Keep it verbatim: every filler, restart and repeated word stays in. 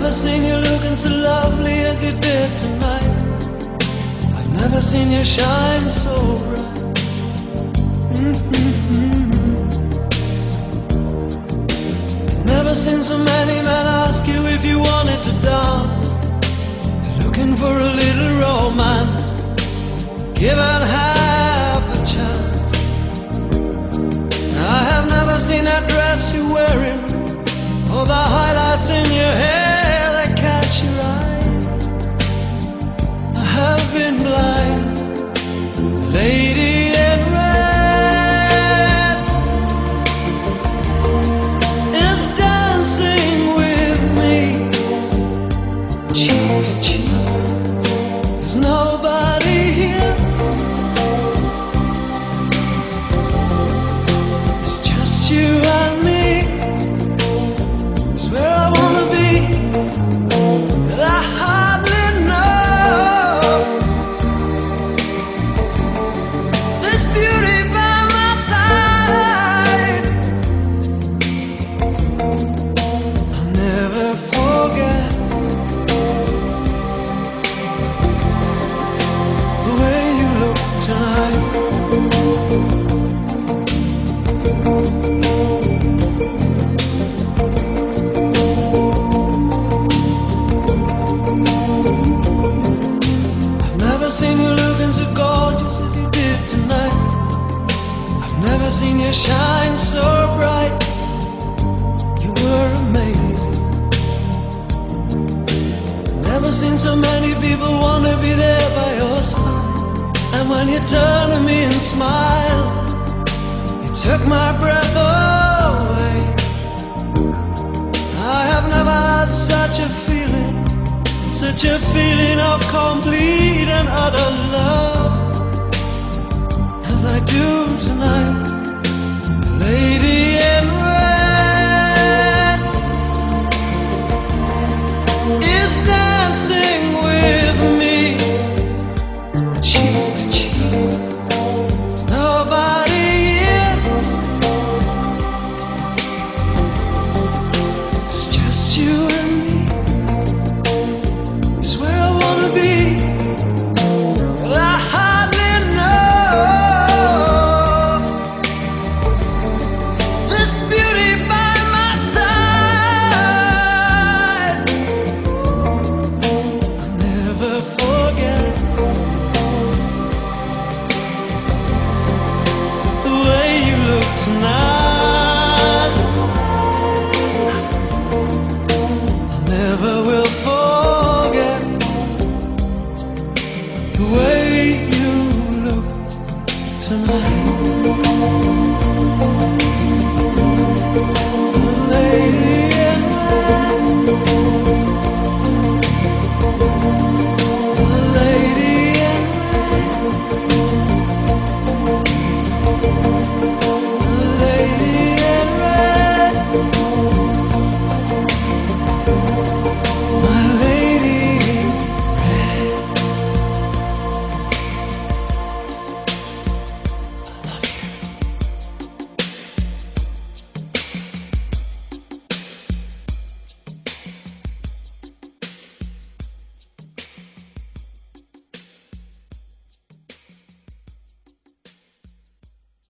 never seen you looking so lovely as you did tonight. I've never seen you shine so bright. Mm-hmm. Never seen so many men ask you if you wanted to dance. Looking for a little romance, give it half a chance. I have never seen that dress you're wearing, or the highlights in your hair that catch your eye. I have been blind, lady in red is dancing with me, cheek to cheek. There's nobody here, it's just you and me. It's where I wanna be, but I hardly know. This beauty by my side, I'll never forget the way you look tonight. I've never seen you looking so gorgeous as you did tonight. I've never seen you shine so bright. You were amazing. Never seen so many people want to be there by your side. And when you turn to me and smile, you took my breath away. I have never had such a feeling, such a feeling of complete and utter love as I do tonight.